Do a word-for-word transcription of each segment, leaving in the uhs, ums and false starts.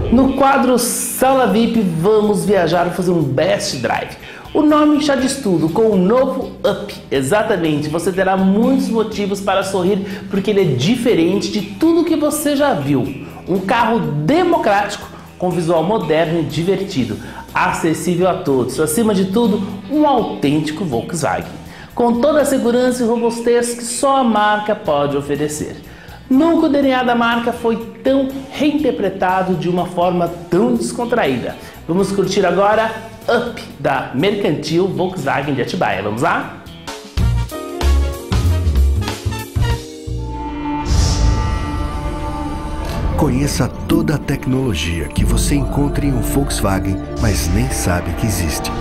No quadro Sala V I P, vamos viajar e fazer um Best Drive. O nome já diz tudo, com o novo Up. Exatamente, você terá muitos motivos para sorrir, porque ele é diferente de tudo que você já viu. Um carro democrático, com visual moderno e divertido, acessível a todos. Acima de tudo, um autêntico Volkswagen, com toda a segurança e robustez que só a marca pode oferecer. Nunca o D N A da marca foi tão reinterpretado de uma forma tão descontraída. Vamos curtir agora Up, da Mercantil Volkswagen de Atibaia. Vamos lá? Conheça toda a tecnologia que você encontra em um Volkswagen, mas nem sabe que existe.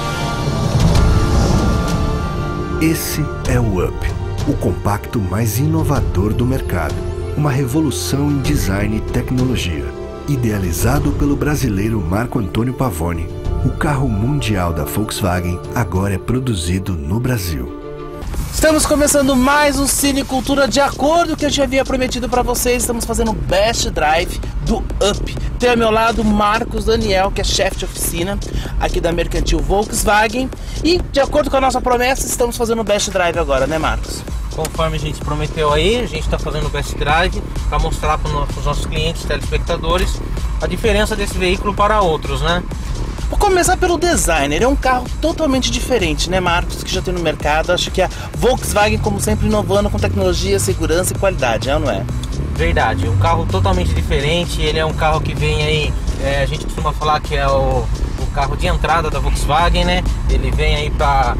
Esse é o Up. O compacto mais inovador do mercado, uma revolução em design e tecnologia. Idealizado pelo brasileiro Marco Antônio Pavone, o carro mundial da Volkswagen agora é produzido no Brasil. Estamos começando mais um Cine Cultura. De acordo com o que eu já havia prometido para vocês, estamos fazendo o Best Drive do Up. Tem ao meu lado Marcos Daniel, que é chefe de oficina aqui da Mercantil Volkswagen. E de acordo com a nossa promessa, estamos fazendo o Best Drive agora, né, Marcos? Conforme a gente prometeu aí, a gente está fazendo o Best Drive para mostrar para os nossos clientes, telespectadores, a diferença desse veículo para outros, né? Vou começar pelo design. Ele é um carro totalmente diferente, né, Marcos, que já tem no mercado. Acho que a Volkswagen, como sempre, inovando com tecnologia, segurança e qualidade, é ou não é? Verdade, um carro totalmente diferente. Ele é um carro que vem aí, é, a gente costuma falar que é o, o carro de entrada da Volkswagen, né? Ele vem aí para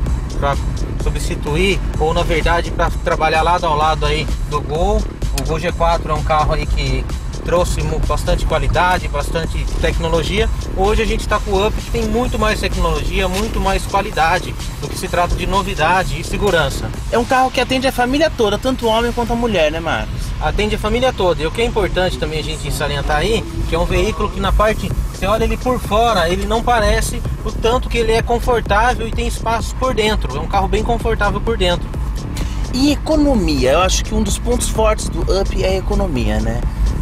substituir, ou na verdade para trabalhar lado ao lado aí do Gol. O Gol G quatro é um carro aí que trouxe bastante qualidade, bastante tecnologia. Hoje a gente está com o Up, que tem muito mais tecnologia, muito mais qualidade do que se trata de novidade e segurança. É um carro que atende a família toda, tanto o homem quanto a mulher, né, Marcos? Atende a família toda. E o que é importante também a gente salientar aí, que é um veículo que na parte, você olha ele por fora, ele não parece o tanto que ele é confortável e tem espaço por dentro. É um carro bem confortável por dentro. E economia? Eu acho que um dos pontos fortes do Up é a economia, né?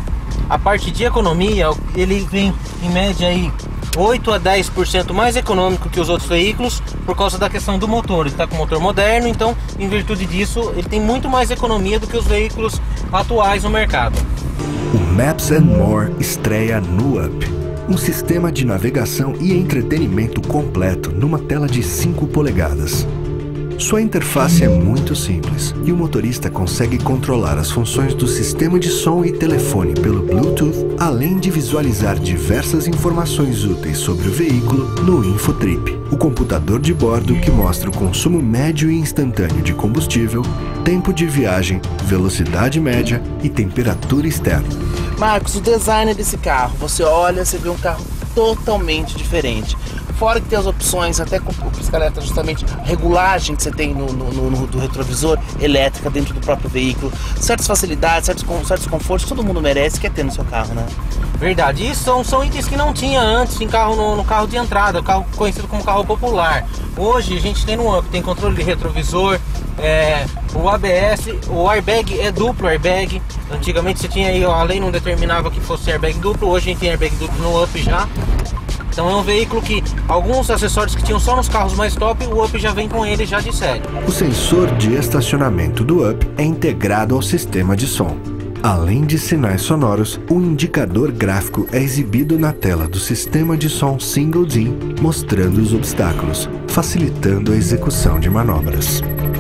A parte de economia, ele vem em média aí oito a dez por cento mais econômico que os outros veículos, por causa da questão do motor. Ele está com motor moderno, então em virtude disso ele tem muito mais economia do que os veículos atuais no mercado. O Maps and More estreia no Up, um sistema de navegação e entretenimento completo numa tela de cinco polegadas. Sua interface é muito simples e o motorista consegue controlar as funções do sistema de som e telefone pelo Bluetooth, além de visualizar diversas informações úteis sobre o veículo no Infotrip, o computador de bordo que mostra o consumo médio e instantâneo de combustível, tempo de viagem, velocidade média e temperatura externa. Marcos, o design desse carro, você olha, você vê um carro totalmente diferente. Fora que tem as opções, até com o pisca-alerta, justamente a regulagem que você tem no, no, no do retrovisor, elétrica dentro do próprio veículo, certas facilidades, certos, certos confortos que todo mundo merece, quer ter no seu carro, né? Verdade, isso são, são itens que não tinha antes em carro, no, no carro de entrada, o carro conhecido como carro popular. Hoje a gente tem no Up, tem controle de retrovisor, é, o A B S, o airbag é duplo airbag. Antigamente você tinha aí, a lei não determinava que fosse airbag duplo, hoje a gente tem airbag duplo no Up já. Então é um veículo que alguns acessórios que tinham só nos carros mais top, o Up já vem com ele já de série. O sensor de estacionamento do Up é integrado ao sistema de som. Além de sinais sonoros, um indicador gráfico é exibido na tela do sistema de som Single D I M, mostrando os obstáculos, facilitando a execução de manobras.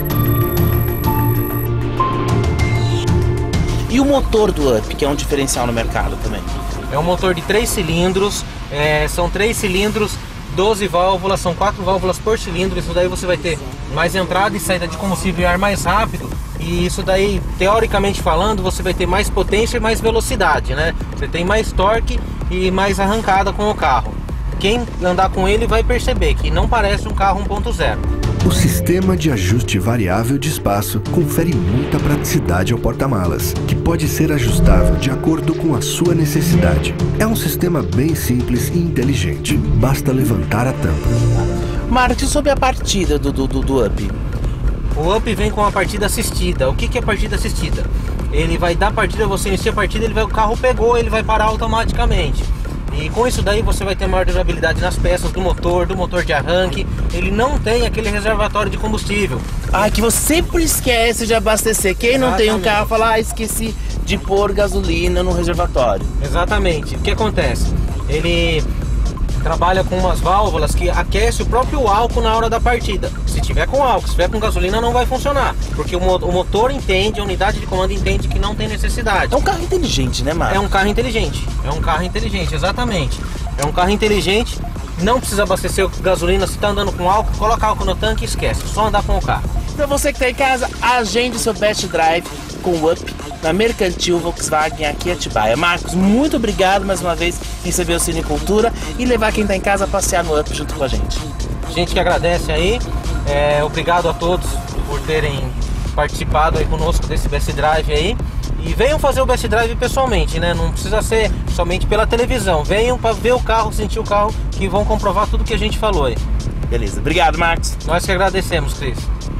E o motor do Up, que é um diferencial no mercado também? É um motor de três cilindros, é, são três cilindros, doze válvulas, são quatro válvulas por cilindro. Isso daí você vai ter mais entrada e saída de combustível e ar mais rápido. E isso daí, teoricamente falando, você vai ter mais potência e mais velocidade, né? Você tem mais torque e mais arrancada com o carro. Quem andar com ele vai perceber que não parece um carro um ponto zero. O sistema de ajuste variável de espaço confere muita praticidade ao porta-malas, que pode ser ajustável de acordo com a sua necessidade. É um sistema bem simples e inteligente. Basta levantar a tampa. Marcos, sobre a partida do, do, do, do Up? O Up vem com a partida assistida. O que, que é partida assistida? Ele vai dar partida, você inicia a partida, ele vai, o carro pegou, ele vai parar automaticamente. E com isso daí você vai ter maior durabilidade nas peças do motor, do motor de arranque. Ele não tem aquele reservatório de combustível. Ah, que você sempre esquece de abastecer. Quem não Exatamente. tem um carro fala, ah, esqueci de pôr gasolina no reservatório. Exatamente. O que acontece? Ele trabalha com umas válvulas que aquece o próprio álcool na hora da partida. Se tiver com álcool, se tiver com gasolina, não vai funcionar, porque o, mo o motor entende, a unidade de comando entende que não tem necessidade. É um carro inteligente, né, Marcos? É um carro inteligente, é um carro inteligente, exatamente. É um carro inteligente, não precisa abastecer gasolina, se está andando com álcool, coloca álcool no tanque e esquece, só andar com o carro. Para você que está em casa, agende seu Best Drive com o Up na Mercantil Volkswagen aqui em Atibaia. Marcos, muito obrigado mais uma vez em receber o Cinecultura e levar quem está em casa a passear no Up junto com a gente. Gente que agradece aí, é, obrigado a todos por terem participado aí conosco desse Best Drive aí. E venham fazer o Best Drive pessoalmente, né? Não precisa ser somente pela televisão. Venham para ver o carro, sentir o carro, que vão comprovar tudo que a gente falou aí. Beleza, obrigado, Marcos. Nós que agradecemos, Cris.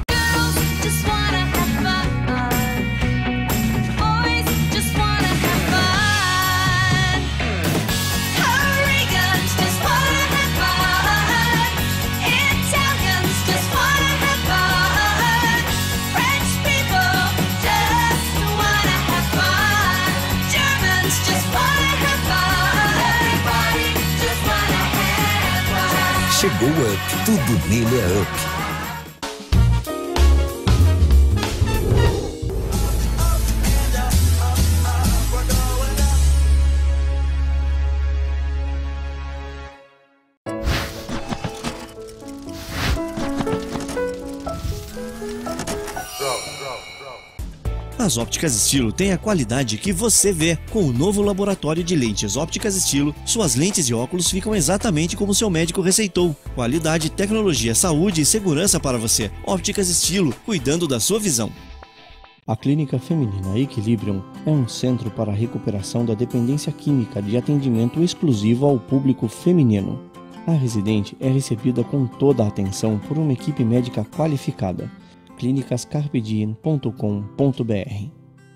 Chegou o Up, tudo nele é Up. As Ópticas Estilo têm a qualidade que você vê. Com o novo laboratório de lentes Ópticas Estilo, suas lentes e óculos ficam exatamente como seu médico receitou. Qualidade, tecnologia, saúde e segurança para você. Ópticas Estilo, cuidando da sua visão. A Clínica Feminina Equilibrium é um centro para a recuperação da dependência química de atendimento exclusivo ao público feminino. A residente é recebida com toda a atenção por uma equipe médica qualificada. clínicas carpe diem ponto com ponto br.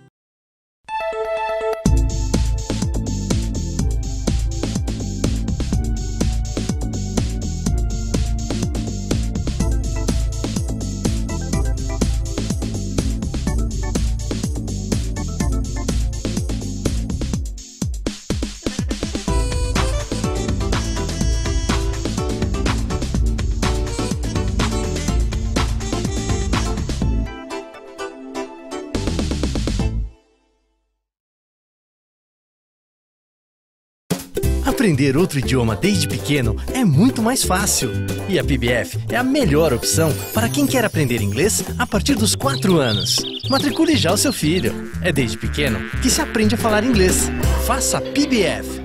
Aprender outro idioma desde pequeno é muito mais fácil. E a P B F é a melhor opção para quem quer aprender inglês a partir dos quatro anos. Matricule já o seu filho. É desde pequeno que se aprende a falar inglês. Faça P B F.